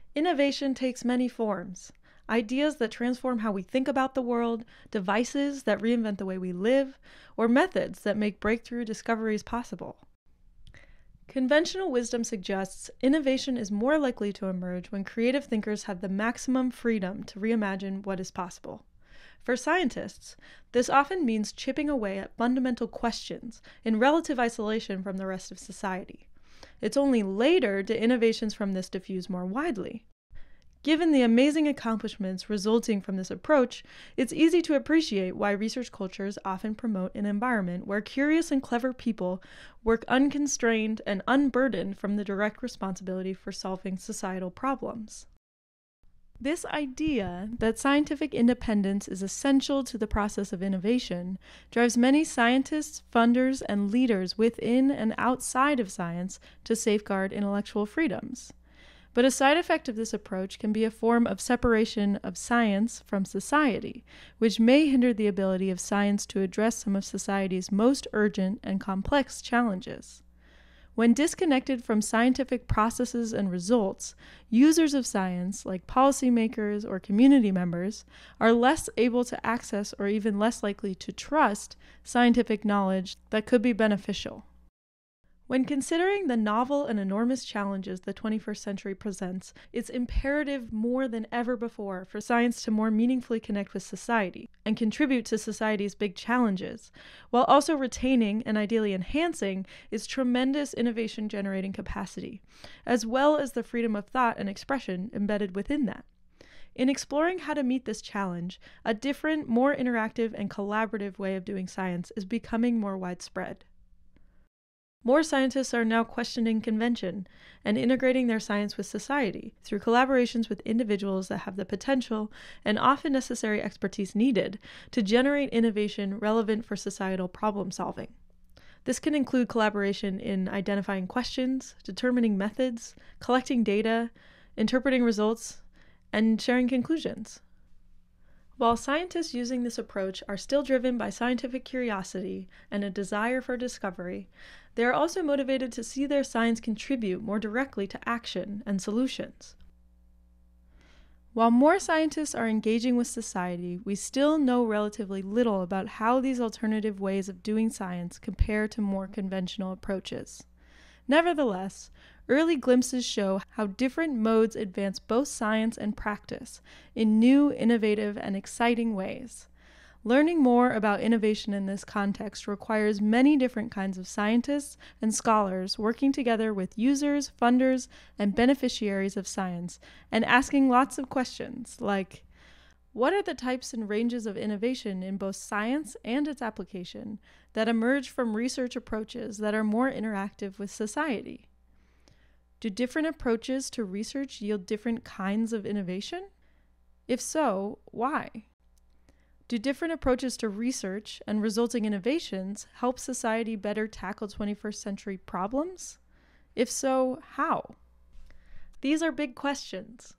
Innovation takes many forms. Ideas that transform how we think about the world, devices that reinvent the way we live, or methods that make breakthrough discoveries possible. Conventional wisdom suggests innovation is more likely to emerge when creative thinkers have the maximum freedom to reimagine what is possible. For scientists, this often means chipping away at fundamental questions in relative isolation from the rest of society. It's only later do innovations from this diffuse more widely. Given the amazing accomplishments resulting from this approach, it's easy to appreciate why research cultures often promote an environment where curious and clever people work unconstrained and unburdened from the direct responsibility for solving societal problems. This idea that scientific independence is essential to the process of innovation drives many scientists, funders, and leaders within and outside of science to safeguard intellectual freedoms. But a side effect of this approach can be a form of separation of science from society, which may hinder the ability of science to address some of society's most urgent and complex challenges. When disconnected from scientific processes and results, users of science, like policymakers or community members, are less able to access or even less likely to trust scientific knowledge that could be beneficial. When considering the novel and enormous challenges the 21st century presents, it's imperative more than ever before for science to more meaningfully connect with society and contribute to society's big challenges, while also retaining and ideally enhancing its tremendous innovation-generating capacity, as well as the freedom of thought and expression embedded within that. In exploring how to meet this challenge, a different, more interactive and collaborative way of doing science is becoming more widespread. More scientists are now questioning convention and integrating their science with society through collaborations with individuals that have the potential and often necessary expertise needed to generate innovation relevant for societal problem solving. This can include collaboration in identifying questions, determining methods, collecting data, interpreting results, and sharing conclusions. While scientists using this approach are still driven by scientific curiosity and a desire for discovery, they are also motivated to see their science contribute more directly to action and solutions. While more scientists are engaging with society, we still know relatively little about how these alternative ways of doing science compare to more conventional approaches. Nevertheless, early glimpses show how different modes advance both science and practice in new, innovative, and exciting ways. Learning more about innovation in this context requires many different kinds of scientists and scholars working together with users, funders, and beneficiaries of science, and asking lots of questions like, what are the types and ranges of innovation in both science and its application that emerge from research approaches that are more interactive with society? Do different approaches to research yield different kinds of innovation? If so, why? Do different approaches to research and resulting innovations help society better tackle 21st century problems? If so, how? These are big questions.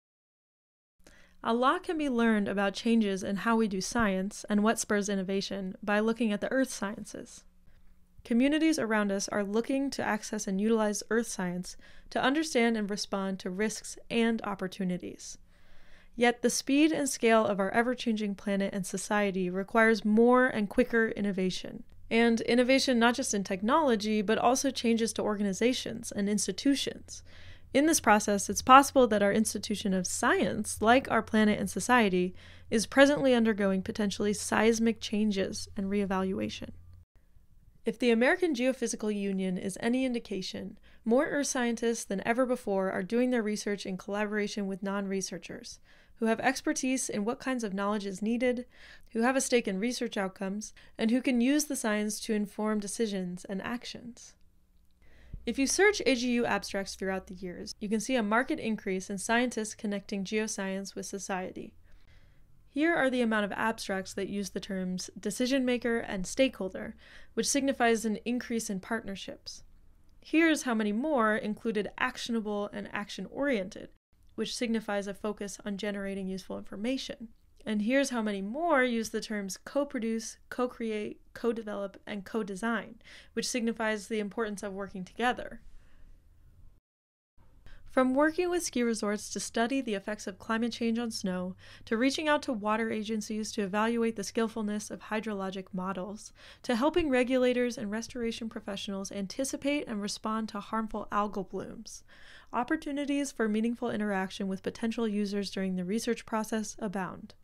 A lot can be learned about changes in how we do science and what spurs innovation by looking at the earth sciences. Communities around us are looking to access and utilize earth science to understand and respond to risks and opportunities. Yet the speed and scale of our ever-changing planet and society requires more and quicker innovation. And innovation not just in technology, but also changes to organizations and institutions. In this process, it's possible that our institution of science, like our planet and society, is presently undergoing potentially seismic changes and reevaluation. If the American Geophysical Union is any indication, more earth scientists than ever before are doing their research in collaboration with non-researchers, who have expertise in what kinds of knowledge is needed, who have a stake in research outcomes, and who can use the science to inform decisions and actions. If you search AGU abstracts throughout the years, you can see a marked increase in scientists connecting geoscience with society. Here are the amount of abstracts that use the terms decision maker and stakeholder, which signifies an increase in partnerships. Here's how many more included actionable and action-oriented, which signifies a focus on generating useful information. And here's how many more use the terms co-produce, co-create, co-develop, and co-design, which signifies the importance of working together. From working with ski resorts to study the effects of climate change on snow, to reaching out to water agencies to evaluate the skillfulness of hydrologic models, to helping regulators and restoration professionals anticipate and respond to harmful algal blooms, opportunities for meaningful interaction with potential users during the research process abound.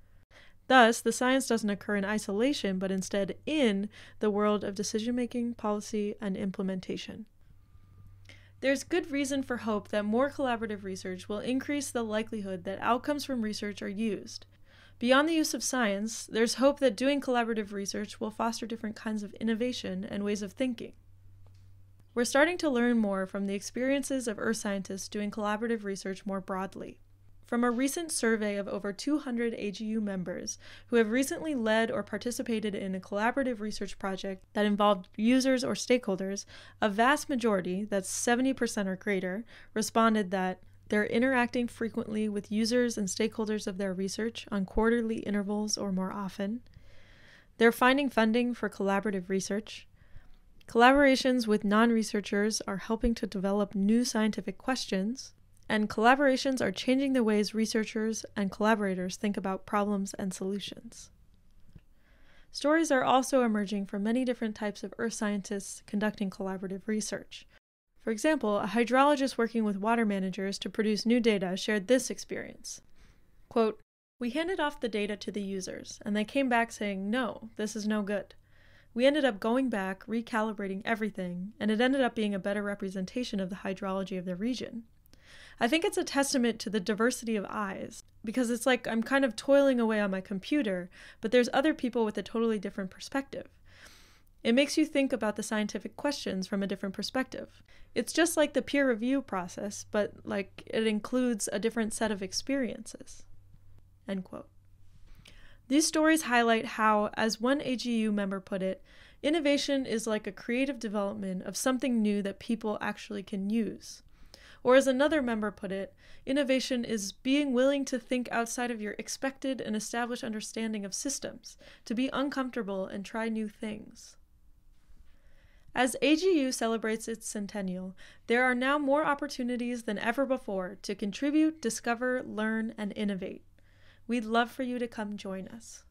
Thus, the science doesn't occur in isolation, but instead in the world of decision-making, policy, and implementation. There's good reason for hope that more collaborative research will increase the likelihood that outcomes from research are used. Beyond the use of science, there's hope that doing collaborative research will foster different kinds of innovation and ways of thinking. We're starting to learn more from the experiences of earth scientists doing collaborative research more broadly. From a recent survey of over 200 AGU members who have recently led or participated in a collaborative research project that involved users or stakeholders, a vast majority, that's 70% or greater, responded that they're interacting frequently with users and stakeholders of their research on quarterly intervals or more often. They're finding funding for collaborative research. Collaborations with non-researchers are helping to develop new scientific questions. And collaborations are changing the ways researchers and collaborators think about problems and solutions. Stories are also emerging from many different types of earth scientists conducting collaborative research. For example, a hydrologist working with water managers to produce new data shared this experience. Quote, "We handed off the data to the users, and they came back saying, 'No, this is no good.' We ended up going back, recalibrating everything, and it ended up being a better representation of the hydrology of the region. I think it's a testament to the diversity of eyes, because it's like I'm kind of toiling away on my computer, but there's other people with a totally different perspective. It makes you think about the scientific questions from a different perspective. It's just like the peer review process, but like it includes a different set of experiences." End quote. These stories highlight how, as one AGU member put it, innovation is like a creative development of something new that people actually can use. Or as another member put it, innovation is being willing to think outside of your expected and established understanding of systems, to be uncomfortable and try new things. As AGU celebrates its centennial, there are now more opportunities than ever before to contribute, discover, learn, and innovate. We'd love for you to come join us.